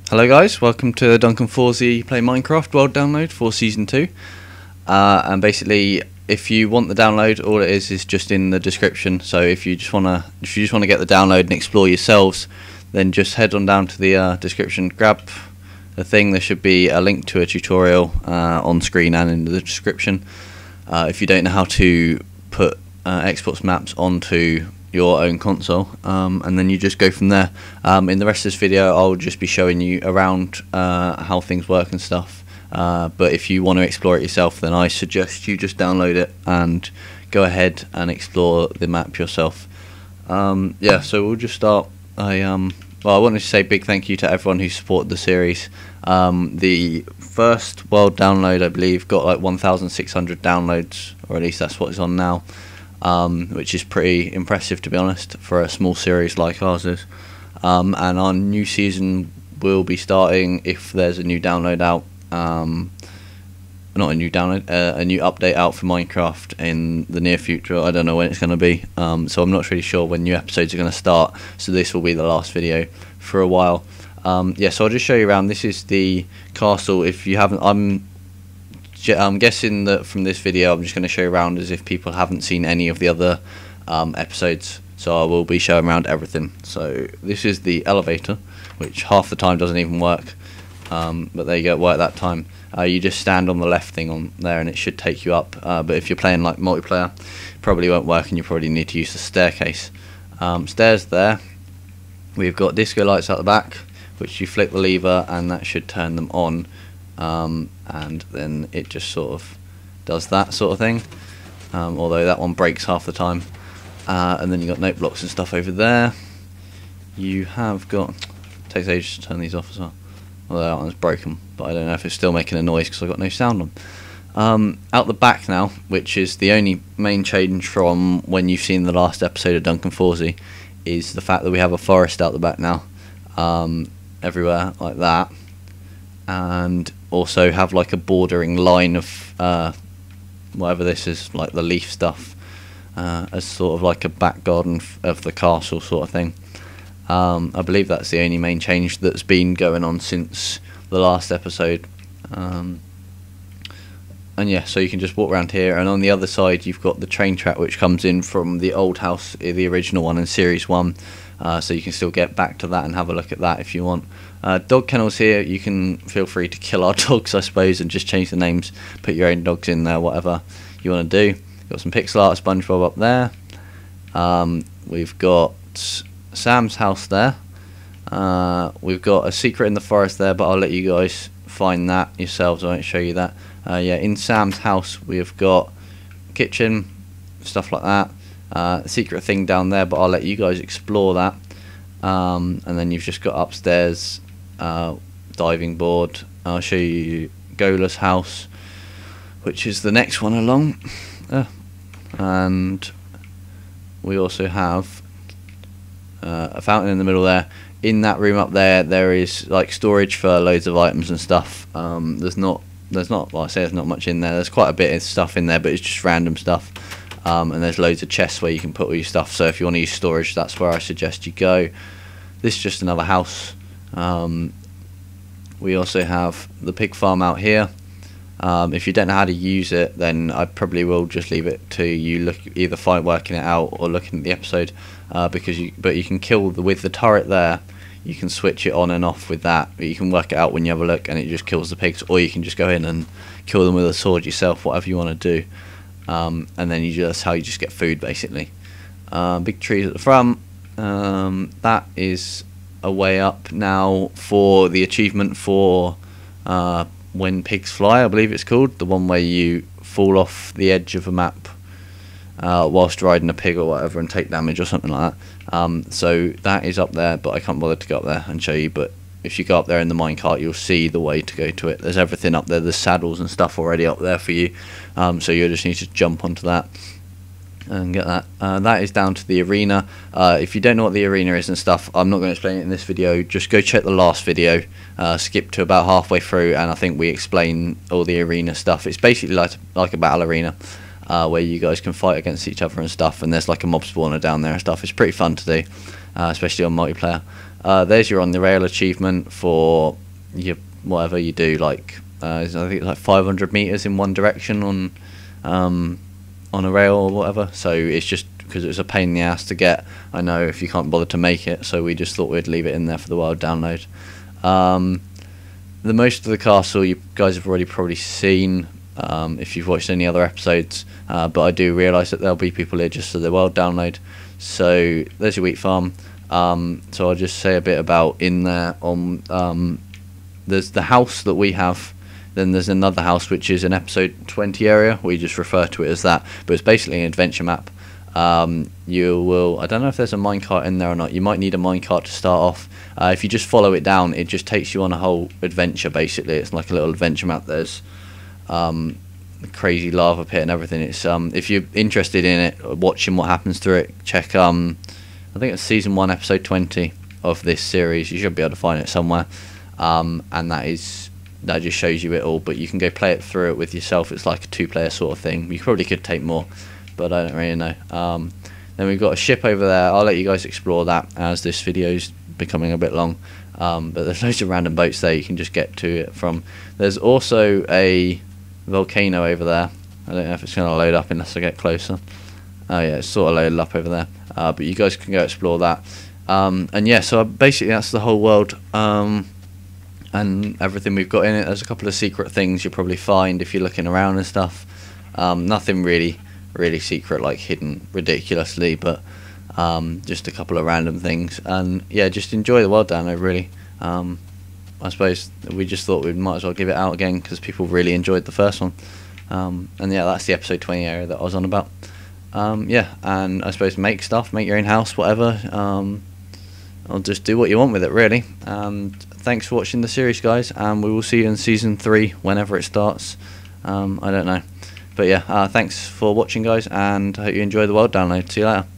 Hello guys, welcome to Duncan Fawsey Play Minecraft World download for Season 2. And basically, if you want the download, all it is just in the description. So if you just wanna get the download and explore yourselves, then just head on down to the description, grab the thing. There should be a link to a tutorial on screen and in the description. If you don't know how to put Xbox maps onto your own console, and then you just go from there. In the rest of this video I'll just be showing you around how things work and stuff, but if you want to explore it yourself, then I suggest you just download it and go ahead and explore the map yourself. Yeah, so we'll just start. Well, I wanted to say a big thank you to everyone who supported the series. The first world download, I believe, got like 1,600 downloads, or at least that's what it's on now. Which is pretty impressive, to be honest, for a small series like ours is. And our new season will be starting if there's a new download out. Not a new download, a new update out for Minecraft in the near future. I don't know when it's going to be, so I'm not really sure when new episodes are going to start. So this will be the last video for a while. Yeah, so I'll just show you around. This is the castle. If you haven't, I'm guessing that from this video I'm just going to show you around as if people haven't seen any of the other episodes, so I will be showing around everything. So this is the elevator, which half the time doesn't even work, but there you go, it worked that time. You just stand on the left thing on there and it should take you up, but if you're playing like multiplayer, it probably won't work and you probably need to use the staircase. Stairs there. We've got disco lights out the back, which you flick the lever and that should turn them on. And then it just sort of does that sort of thing, although that one breaks half the time. And then you got note blocks and stuff over there. You have got, takes ages to turn these off as well, although that one's broken, but I don't know if it's still making a noise because I've got no sound on. Out the back now, which is the only main change from when you've seen the last episode of Duncan Fawsey, is the fact that we have a forest out the back now, everywhere like that, and also have like a bordering line of whatever this is, like the leaf stuff, as sort of like a back garden of the castle sort of thing. I believe that's the only main change that's been going on since the last episode. And yeah, so you can just walk around here, and on the other side you've got the train track which comes in from the old house, the original one in Series 1. So you can still get back to that and have a look at that if you want. Dog kennels here, you can feel free to kill our dogs, I suppose, and just change the names, put your own dogs in there, whatever you want to do. Got some pixel art of SpongeBob up there. We've got Sam's house there. We've got a secret in the forest there, but I'll let you guys find that yourselves, I won't show you that. Yeah, in Sam's house we've got kitchen, stuff like that. Secret thing down there, but I'll let you guys explore that. And then you've just got upstairs diving board. I'll show you Gola's house, which is the next one along. And we also have a fountain in the middle there. In that room up there, there is like storage for loads of items and stuff. There's not, well, I say there's not much in there. There's quite a bit of stuff in there, but it's just random stuff. And there's loads of chests where you can put all your stuff, so if you want to use storage, that's where I suggest you go. This is just another house. We also have the pig farm out here. If you don't know how to use it, then I probably will just leave it to you either working it out or looking at the episode, because you can kill with the turret there. You can switch it on and off with that. You can work it out when you have a look, and it just kills the pigs, or you can just go in and kill them with a sword yourself, whatever you want to do. And then that's how you just get food, basically. Big trees at the front. That is a way up now for the achievement for When Pigs Fly, I believe it's called. The one where you fall off the edge of a map whilst riding a pig or whatever and take damage or something like that. So that is up there, but I can't bother to go up there and show you. But if you go up there in the minecart, you'll see the way to go to it. There's everything up there. There's saddles and stuff already up there for you. So you'll just need to jump onto that and get that. That is down to the arena. If you don't know what the arena is and stuff, I'm not going to explain it in this video. Just go check the last video. Skip to about halfway through, and I think we explain all the arena stuff. It's basically like a battle arena, where you guys can fight against each other and stuff. And there's like a mob spawner down there and stuff. It's pretty fun to do, especially on multiplayer. There's your on the rail achievement for your whatever you do, like I think it's like 500 meters in one direction on a rail or whatever. So it's just because it was a pain in the ass to get. I know if you can't bother to make it, so we just thought we'd leave it in there for the world download. The most of the castle you guys have already probably seen if you've watched any other episodes, but I do realise that there'll be people here just for the world download. So there's your wheat farm. So I'll just say a bit about in there. There's the house that we have. Then there's another house which is an episode 20 area. We just refer to it as that, but it's basically an adventure map. You will, I don't know if there's a minecart in there or not. You might need a minecart to start off. If you just follow it down, it just takes you on a whole adventure basically. It's like a little adventure map. There's a crazy lava pit and everything. It's if you're interested in it, watching what happens through it, check I think it's season 1 episode 20 of this series. You should be able to find it somewhere. And that just shows you it all, but you can go play it through it with yourself. It's like a 2-player sort of thing. You probably could take more, but I don't really know. Then we've got a ship over there. I'll let you guys explore that as this video's becoming a bit long. But there's loads of random boats there you can just get to it from. There's also a volcano over there. I don't know if it's going to load up unless I get closer. Oh yeah, it's sort of loaded up over there. But you guys can go explore that. And yeah, so basically that's the whole world. And everything we've got in it. There's a couple of secret things you'll probably find if you're looking around and stuff. Nothing really secret, like hidden ridiculously, but just a couple of random things. And yeah, just enjoy the world download really. I suppose we just thought we might as well give it out again because people really enjoyed the first one. And yeah, that's the episode 20 area that I was on about. Yeah, and I suppose make your own house, whatever. Or just do what you want with it really. And thanks for watching the series, guys, and we will see you in season 3 whenever it starts. I don't know, but yeah, thanks for watching, guys, and I hope you enjoy the world download. See you later.